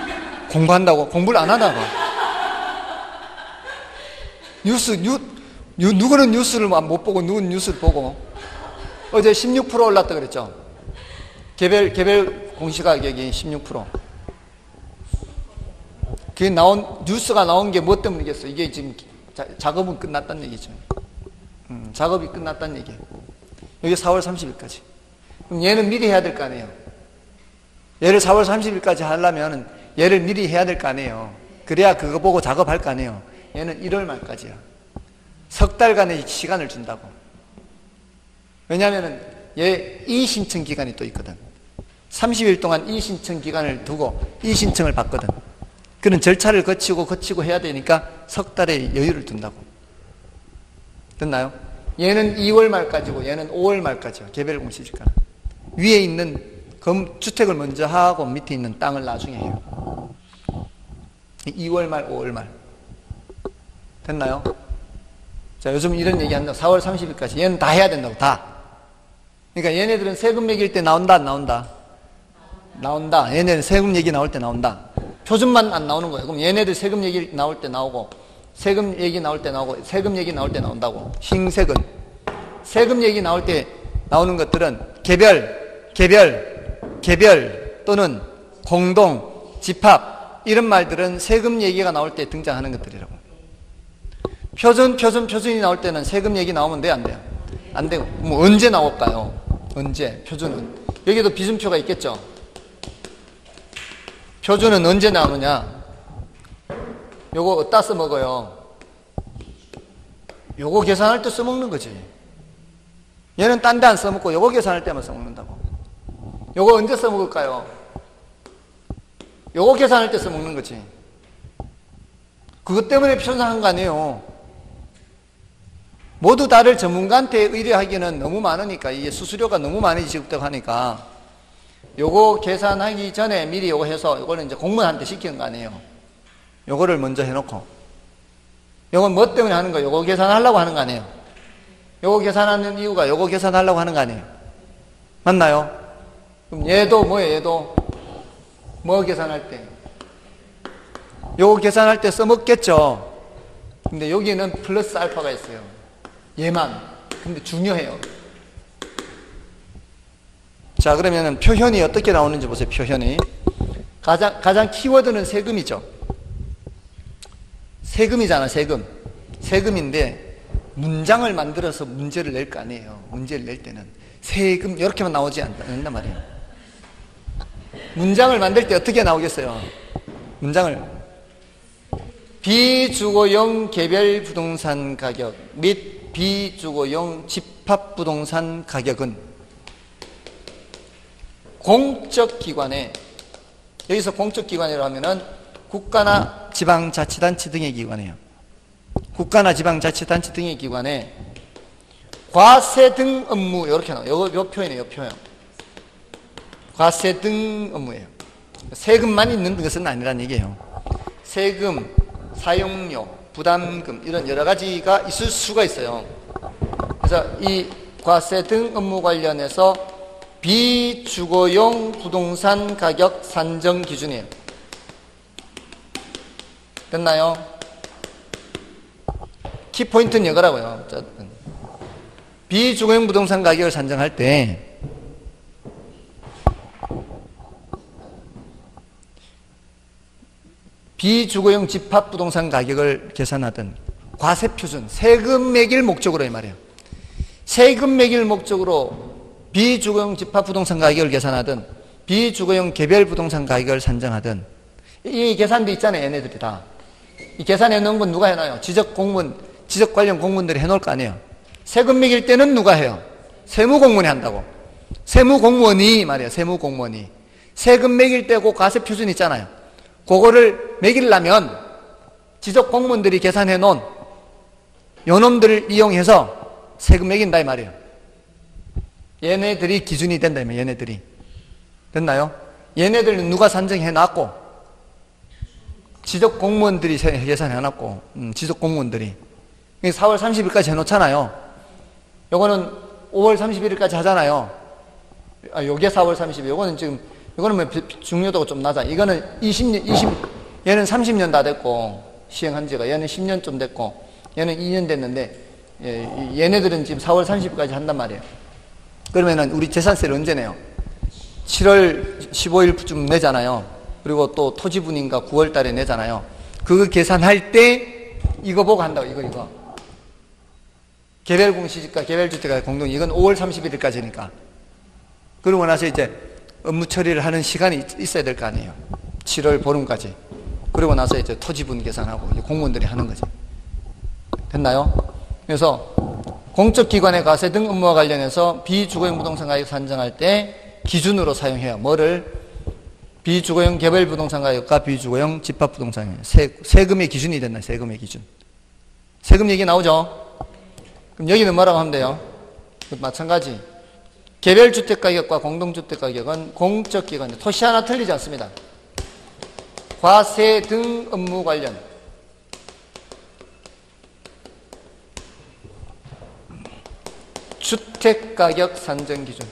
공부한다고? 공부를 안 하다가. 뉴스 누구는 뉴스를 못 보고 누구는 뉴스를 보고. 어제 16% 올랐다 그랬죠. 개별 공시가격이 16%. 그게 뉴스가 나온 게 뭐 때문이겠어? 이게 지금 작업은 끝났다는 얘기죠. 작업이 끝났다는 얘기예요. 여기 4월 30일까지. 그럼 얘는 미리 해야 될 거 아니에요. 얘를 4월 30일까지 하려면 얘를 미리 해야 될 거 아니에요. 그래야 그거 보고 작업할 거 아니에요. 얘는 1월 말까지야. 석 달간의 시간을 준다고. 왜냐하면 얘 이의신청 기간이 또 있거든. 30일 동안 이의신청 기간을 두고 이의신청을 받거든. 그런 절차를 거치고 해야 되니까 석 달의 여유를 둔다고. 됐나요? 얘는 2월 말까지고 얘는 5월 말까지야. 개별공시지가는. 위에 있는 주택을 먼저 하고 밑에 있는 땅을 나중에 해요. 2월 말, 5월 말. 됐나요? 자, 요즘 이런 얘기 한다. 4월 30일까지. 얘는 다 해야 된다고, 다. 그러니까 얘네들은 세금 매길 때 나온다, 안 나온다? 나온다. 얘네들은 세금 얘기 나올 때 나온다. 표준만 안 나오는 거예요. 그럼 얘네들 세금 얘기 나올 때 나오고, 세금 얘기 나올 때 나오고, 세금 얘기 나올 때 나온다고. 흰색은. 세금 얘기 나올 때 나오는 것들은 개별 또는 공동, 집합, 이런 말들은 세금 얘기가 나올 때 등장하는 것들이라고. 표준이 나올 때는 세금 얘기 나오면 돼요, 안 돼요? 안 되고. 뭐 언제 나올까요? 언제? 표준은. 여기도 비준표가 있겠죠? 표준은 언제 나오느냐? 요거 어디다 써먹어요? 요거 계산할 때 써먹는 거지. 얘는 딴 데 안 써먹고 요거 계산할 때만 써먹는다고. 요거 언제 써먹을까요? 요거 계산할 때 써먹는 거지. 그것 때문에 표준화한 거 아니에요. 모두 다를 전문가한테 의뢰하기는 너무 많으니까, 이게 수수료가 너무 많이 지급되고 하니까 요거 계산하기 전에 미리 요거 해서 요거는 이제 공무원한테 시키는 거 아니에요. 요거를 먼저 해놓고, 요건 뭐 때문에 하는 거예요? 요거 계산하려고 하는 거 아니에요. 요거 계산하는 이유가 요거 계산하려고 하는 거 아니에요. 맞나요? 그럼 얘도 뭐예요? 얘도 뭐 계산할 때? 요거 계산할 때 써먹겠죠. 근데 여기는 플러스 알파가 있어요. 얘만. 근데 중요해요. 자, 그러면은 표현이 어떻게 나오는지 보세요. 표현이. 가장 키워드는 세금이죠. 세금이잖아, 세금. 세금인데 문장을 만들어서 문제를 낼 거 아니에요. 문제를 낼 때는 세금 이렇게만 나오지 않는단 말이에요. 문장을 만들 때 어떻게 나오겠어요? 문장을 비주거용 개별 부동산 가격 및 비주거용 집합부동산 가격은 공적기관에, 여기서 공적기관이라고 하면은 국가나 지방자치단체 등의 기관이에요. 국가나 지방자치단체 등의 기관에 과세 등 업무, 이렇게 나와요. 요 표현이에요, 요 표현. 과세 등 업무예요. 세금만 있는 것은 아니란 얘기예요. 세금, 사용료, 부담금, 이런 여러 가지가 있을 수가 있어요. 그래서 이 과세 등 업무 관련해서 비주거용 부동산 가격 산정 기준이에요. 됐나요? 키포인트는 이거라고요. 비주거용 부동산 가격을 산정할 때 비주거용 집합부동산 가격을 계산하든 과세표준, 세금 매길 목적으로 이 말이에요. 세금 매길 목적으로 비주거용 집합부동산 가격을 계산하든 비주거용 개별부동산 가격을 산정하든 이 계산도 있잖아요. 얘네들이 다. 이 계산해 놓은 건 누가 해놔요? 지적 관련 공무원들이 해놓을 거 아니에요. 세금 매길 때는 누가 해요? 세무공무원이 한다고. 세무공무원이 말이에요. 세무공무원이. 세금 매길 때 그 과세표준 있잖아요. 그거를 매기려면 지적 공무원들이 계산해 놓은 요놈들을 이용해서 세금 매긴다 이 말이에요. 얘네들이 기준이 된다 이 말이에요. 얘네들이. 됐나요? 얘네들은 누가 산정해 놨고 지적 공무원들이 계산해 놨고 지적 공무원들이 4월 30일까지 해놓잖아요. 요거는 5월 31일까지 하잖아요. 요게 4월 30일. 요거는 지금 이거는 뭐 중요도가 좀 낮아. 이거는 얘는 30년 다 됐고, 시행한 지가. 얘는 10년 좀 됐고, 얘는 2년 됐는데, 얘네들은 지금 4월 30일까지 한단 말이에요. 그러면은 우리 재산세를 언제 내요? 7월 15일쯤 내잖아요. 그리고 또 토지분인가 9월 달에 내잖아요. 그거 계산할 때 이거 보고 한다고, 이거. 개별공시지가, 개별주택가 공동, 이건 5월 31일까지니까. 그러고 나서 이제 업무 처리를 하는 시간이 있어야 될 거 아니에요. 7월 보름까지. 그러고 나서 이제 토지분 계산하고 공무원들이 하는 거지. 됐나요? 그래서 공적기관의 과세 등 업무와 관련해서 비주거용 부동산 가격 산정할 때 기준으로 사용해요. 뭐를? 비주거용 개별 부동산 가격과 비주거용 집합 부동산 가격. 세금의 기준이 됐나요? 세금의 기준. 세금 얘기 나오죠? 그럼 여기는 뭐라고 하면 돼요? 마찬가지. 개별주택 가격과 공동주택 가격은 공적기관, 토시 하나 틀리지 않습니다. 과세 등 업무 관련. 주택가격 산정 기준.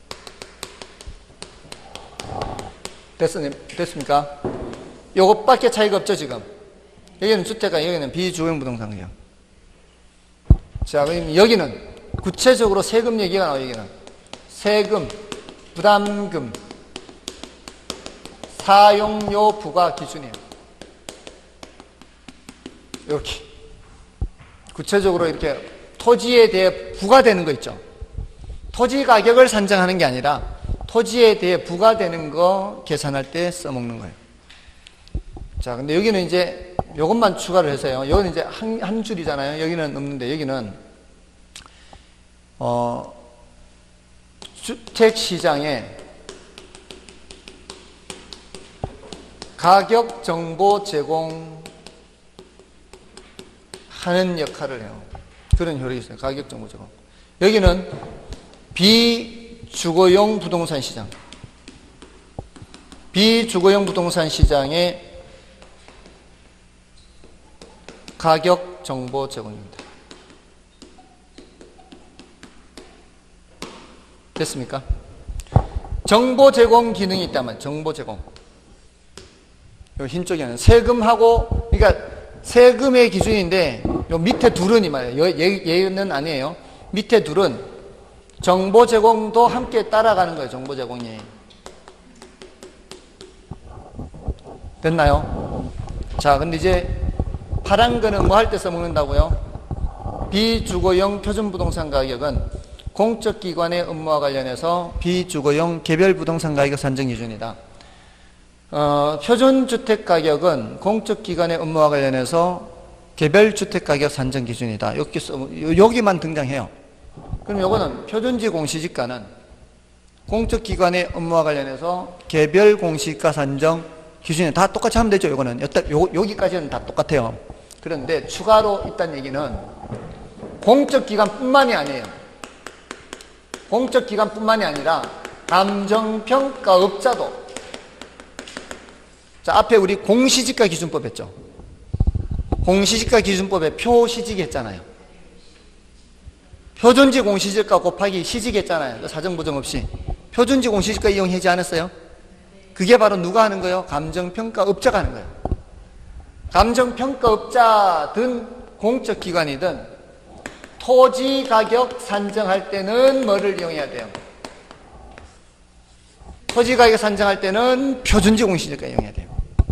됐습니까? 요것밖에 차이가 없죠, 지금. 여기는 주택가격, 여기는 비주거용 부동산 가격. 자, 그럼 여기는 구체적으로 세금 얘기가 나와요, 여기는. 세금, 부담금, 사용료 부과 기준이에요. 이렇게. 구체적으로 이렇게 토지에 대해 부과되는 거 있죠. 토지 가격을 산정하는 게 아니라 토지에 대해 부과되는 거 계산할 때 써먹는 거예요. 자, 근데 여기는 이제 요것만 추가를 해서요. 여기는 이제 한 줄이잖아요. 여기는 없는데 여기는 주택시장에 가격 정보 제공하는 역할을 해요. 그런 효력이 있어요. 가격 정보 제공. 여기는 비주거용 부동산 시장. 비주거용 부동산 시장의 가격 정보 제공입니다. 됐습니까? 정보 제공 기능이 있다면 정보 제공. 요 흰 쪽에는 세금하고, 그러니까 세금의 기준인데 요 밑에 둘은 이 말이에요. 얘는 아니에요. 밑에 둘은 정보 제공도 함께 따라가는 거예요. 정보 제공이. 됐나요? 자, 근데 이제 파란 거는 뭐 할 때 써먹는다고요? 비주거용 표준부동산 가격은 공적기관의 업무와 관련해서 비주거용 개별부동산 가격 산정 기준이다. 표준주택 가격은 공적기관의 업무와 관련해서 개별주택 가격 산정 기준이다. 여기만 등장해요. 그럼 요거는 표준지 공시지가는 공적기관의 업무와 관련해서 개별 공시가 산정 기준이 다 똑같이 하면 되죠. 요거는 여기까지는 다 똑같아요. 그런데 추가로 있다는 얘기는 공적기관뿐만이 아니에요. 공적기관뿐만이 아니라 감정평가업자도. 자, 앞에 우리 공시지가 기준법 했죠. 공시지가 기준법에 표시직 했잖아요. 표준지 공시지가 곱하기 시직 했잖아요. 사정보정 없이. 표준지 공시지가 이용하지 않았어요? 그게 바로 누가 하는 거예요? 감정평가업자가 하는 거예요. 감정평가업자든 공적기관이든 토지 가격 산정할 때는 뭐를 이용해야 돼요? 토지 가격 산정할 때는 표준지 공시지가 이용해야 돼요.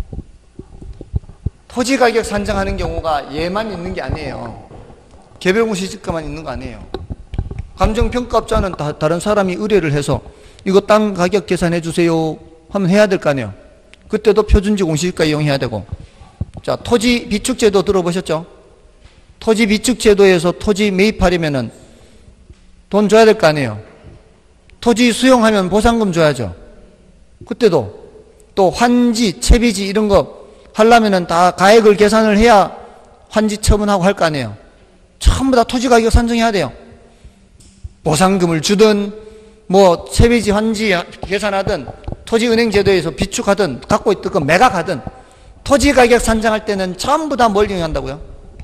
토지 가격 산정하는 경우가 얘만 있는 게 아니에요. 개별 공시지가만 있는 거 아니에요. 감정평가업자는 다른 사람이 의뢰를 해서 이거 땅 가격 계산해 주세요 하면 해야 될 거 아니에요. 그때도 표준지 공시지가 이용해야 되고. 자, 토지 비축제도 들어보셨죠? 토지 비축제도에서 토지 매입하려면은 돈 줘야 될 거 아니에요. 토지 수용하면 보상금 줘야죠. 그때도 또 환지, 채비지 이런 거 하려면은 다 가액을 계산을 해야 환지 처분하고 할 거 아니에요. 전부 다 토지 가격 산정해야 돼요. 보상금을 주든 뭐 채비지 환지 계산하든 토지 은행 제도에서 비축하든 갖고 있던 거 매각하든 토지 가격 산정할 때는 전부 다 뭘 이용한다고요?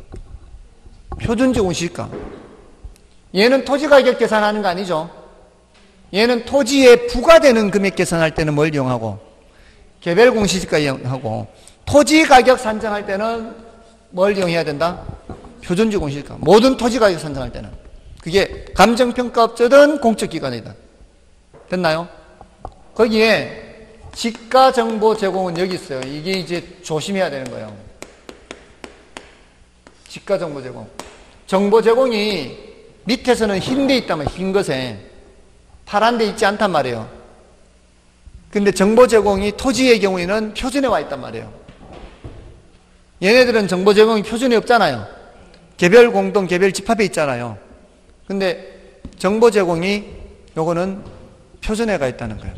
표준지 공시지가. 얘는 토지 가격 계산하는 거 아니죠. 얘는 토지에 부과되는 금액 계산할 때는 뭘 이용하고? 개별 공시지가 이용하고. 토지 가격 산정할 때는 뭘 이용해야 된다? 표준지 공시지가. 모든 토지 가격 산정할 때는. 그게 감정평가업체든 공적기관이든. 됐나요? 거기에 지가 정보 제공은 여기 있어요. 이게 이제 조심해야 되는 거예요. 지가 정보 제공. 정보 제공이 밑에서는 흰 데 있다면 흰 것에 파란 데 있지 않단 말이에요. 근데 정보 제공이 토지의 경우에는 표준에 와 있단 말이에요. 얘네들은 정보 제공이 표준이 없잖아요. 개별 공동, 개별 집합에 있잖아요. 근데 정보 제공이 요거는 표준에 가 있다는 거예요.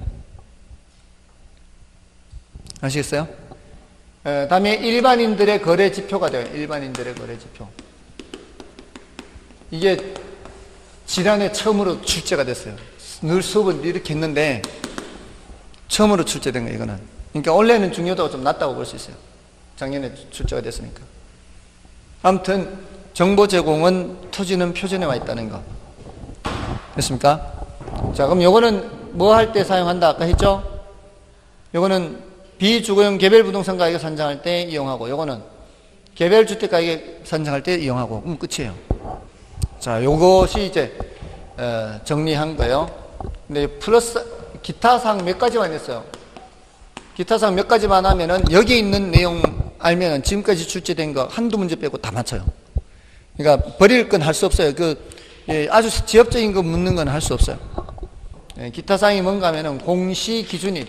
아시겠어요? 다음에 일반인들의 거래 지표가 돼요. 일반인들의 거래 지표. 이게 지난해 처음으로 출제가 됐어요. 늘 수업을 이렇게 했는데 처음으로 출제된 거예요, 이거는. 그러니까 원래는 중요도가 좀 낮다고 볼 수 있어요. 작년에 출제가 됐으니까. 아무튼 정보 제공은 토지는 표준에 와 있다는 거. 됐습니까? 자, 그럼 요거는 뭐 할 때 사용한다 아까 했죠? 요거는 비주거용 개별 부동산 가격 산정할 때 이용하고, 요거는 개별 주택 가격 산정할 때 이용하고, 끝이에요. 자, 요것이 이제 정리한 거예요. 근데 플러스 기타 사항 몇 가지만 했어요. 기타 사항 몇 가지만 하면은 여기 있는 내용 알면은 지금까지 출제된 거 한두 문제 빼고 다 맞춰요. 그러니까 버릴 건 할 수 없어요. 아주 지엽적인 거 묻는 건 할 수 없어요. 기타 사항이 뭔가 하면은 공시 기준일.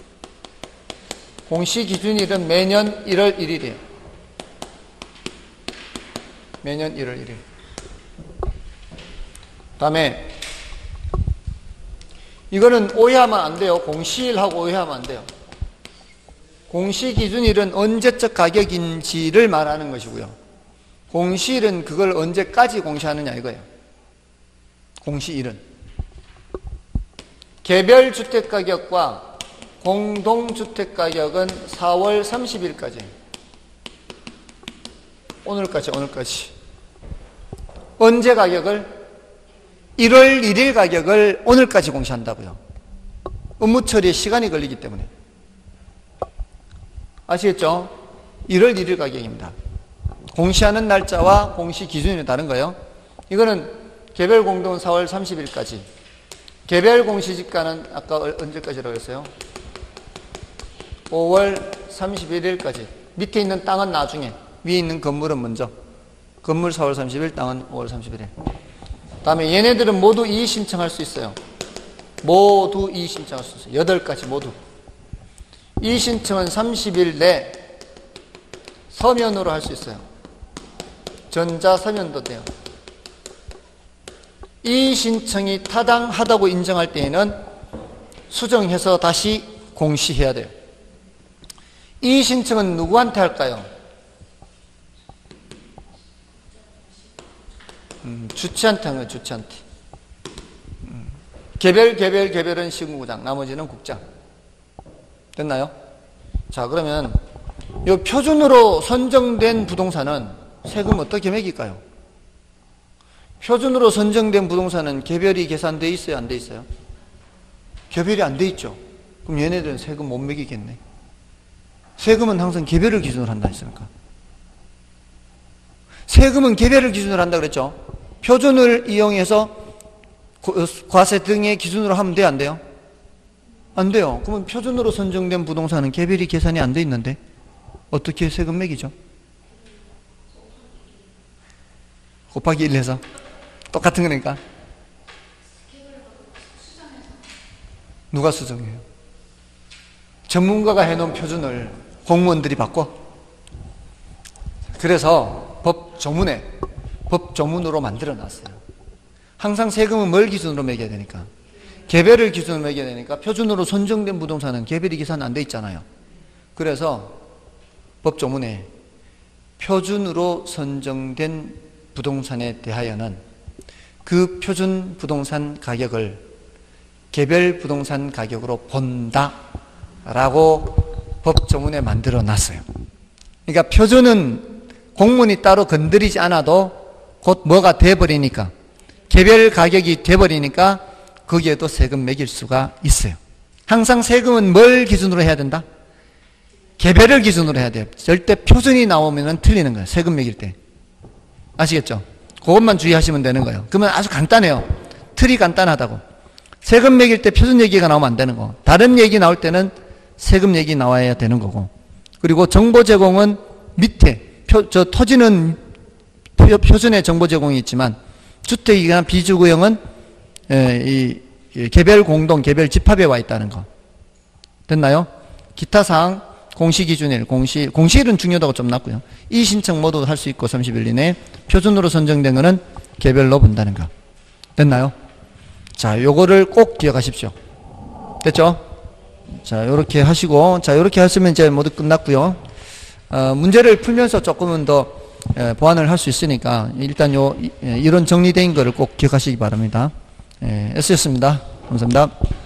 공시 기준일은 매년 1월 1일이에요. 매년 1월 1일. 다음에 이거는 오해하면 안 돼요. 공시일하고 오해하면 안 돼요. 공시기준일은 언제적 가격인지를 말하는 것이고요. 공시일은 그걸 언제까지 공시하느냐 이거예요. 공시일은 개별 주택가격과 공동주택가격은 4월 30일까지. 오늘까지. 언제 가격을? 1월 1일 가격을 오늘까지 공시한다고요. 업무 처리에 시간이 걸리기 때문에. 아시겠죠? 1월 1일 가격입니다. 공시하는 날짜와 공시 기준이 다른 거예요. 이거는 개별 공동은 4월 30일까지. 개별 공시지가는 아까 언제까지라고 했어요? 5월 31일까지. 밑에 있는 땅은 나중에, 위에 있는 건물은 먼저. 건물 4월 30일, 땅은 5월 31일. 다음에 얘네들은 모두 이의 신청할 수 있어요. 모두 이의 신청할 수 있어요. 8가지 모두. 이의 신청은 30일 내 서면으로 할 수 있어요. 전자 서면도 돼요. 이의 신청이 타당하다고 인정할 때에는 수정해서 다시 공시해야 돼요. 이의 신청은 누구한테 할까요? 주체한테 하는 거예요. 주체한테. 개별은 시군구장, 나머지는 국장. 됐나요? 자, 그러면 이 표준으로 선정된 부동산은 세금 어떻게 매길까요? 표준으로 선정된 부동산은 개별이 계산돼 있어요, 안 돼 있어요? 개별이 안 돼 있죠. 그럼 얘네들은 세금 못 매기겠네. 세금은 항상 개별을 기준으로 한다 했으니까. 세금은 개별을 기준으로 한다 그랬죠. 표준을 이용해서 과세 등의 기준으로 하면 돼요, 안 돼요? 안 돼요. 그러면 표준으로 선정된 부동산은 개별이 계산이 안 돼 있는데 어떻게 세금 매기죠? 곱하기 1 해서 똑같은 거니까. 누가 수정해요? 전문가가 해놓은 표준을 공무원들이 바꿔. 그래서 법조문으로 만들어 놨어요. 항상 세금은 뭘 기준으로 매겨야 되니까? 개별을 기준으로 매겨야 되니까 표준으로 선정된 부동산은 개별이 계산 안 돼 있잖아요. 그래서 법조문에 표준으로 선정된 부동산에 대하여는 그 표준 부동산 가격을 개별 부동산 가격으로 본다 라고 법조문에 만들어 놨어요. 그러니까 표준은 공문이 따로 건드리지 않아도 곧 뭐가 돼버리니까, 개별 가격이 돼버리니까 거기에도 세금 매길 수가 있어요. 항상 세금은 뭘 기준으로 해야 된다? 개별을 기준으로 해야 돼요. 절대 표준이 나오면 틀리는 거예요. 세금 매길 때. 아시겠죠? 그것만 주의하시면 되는 거예요. 그러면 아주 간단해요. 틀이 간단하다고. 세금 매길 때 표준 얘기가 나오면 안 되는 거. 다른 얘기 나올 때는 세금 얘기 나와야 되는 거고. 그리고 정보 제공은 밑에 토지는 표준의 정보 제공이 있지만 주택이나 비주구역은 이 개별 공동, 개별 집합에 와 있다는 거. 됐나요? 기타 사항 공시기준일, 공시일은 중요하다고 좀 놨고요. 이의신청 모두 할 수 있고 30일 이내 표준으로 선정된 거는 개별로 본다는 거. 됐나요? 자, 요거를 꼭 기억하십시오. 됐죠? 자, 요렇게 하시고, 자, 요렇게 하시면 이제 모두 끝났고요. 문제를 풀면서 조금은 더 보완을 할 수 있으니까 일단 이런 정리된 거를 꼭 기억하시기 바랍니다. S였습니다. 감사합니다.